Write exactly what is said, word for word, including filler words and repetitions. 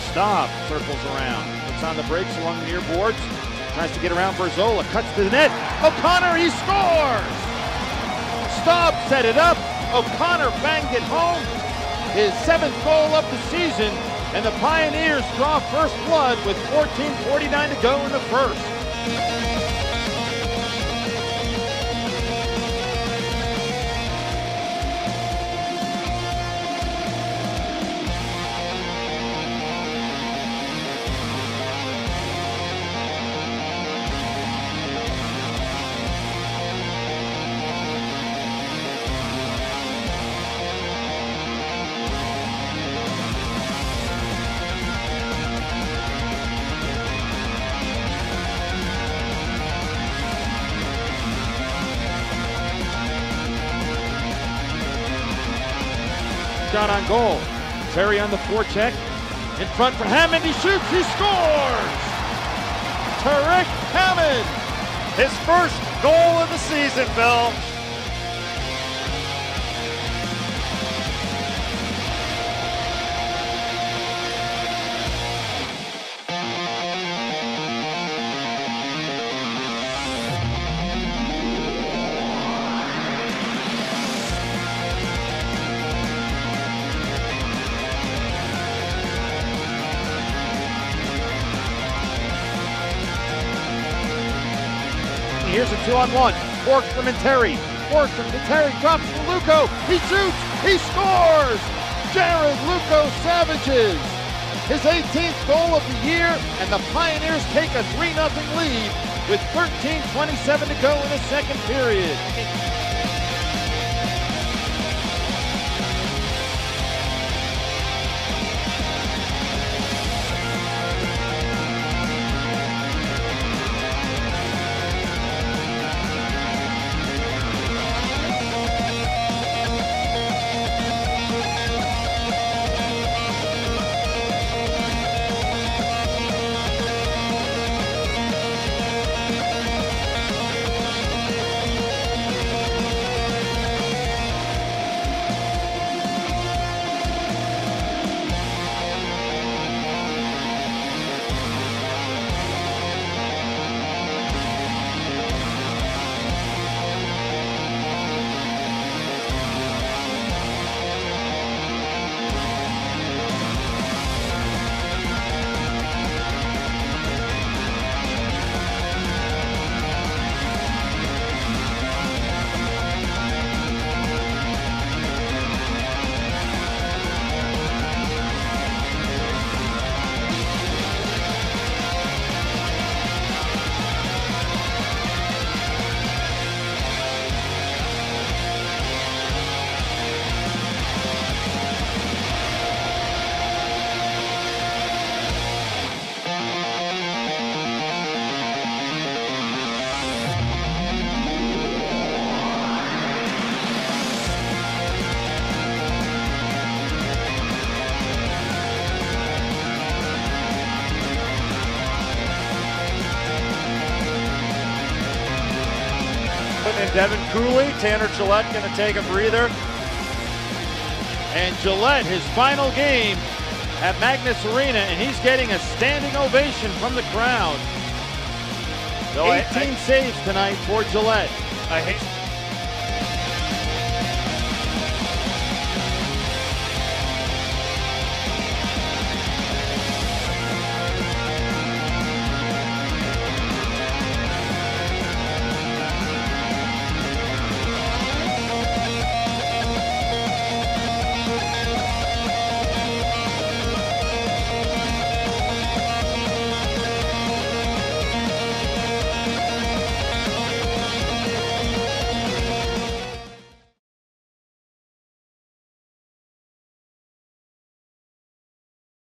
Staub circles around, puts on the brakes along the near boards, tries to get around for Zola, cuts to the net. O'Connor, he scores! Staub set it up. O'Connor banged it home. His seventh goal of the season, and the Pioneers draw first blood with fourteen forty-nine to go in the first. Shot on goal. Terry on the forecheck. In front for Hammond. He shoots. He scores! Tariq Hammond. His first goal of the season, Bill. Here's a two-on-one. Borgstrom and Terry. Borgstrom to Terry. Drops to Luco. He shoots. He scores! Jared Luco Savages his eighteenth goal of the year, and the Pioneers take a three nothing lead with thirteen twenty-seven to go in the second period. And Devin Cooley, Tanner Gillette going to take a breather. And Gillette, his final game at Magness Arena, and he's getting a standing ovation from the crowd. No, eighteen I, I, saves tonight for Gillette. I hate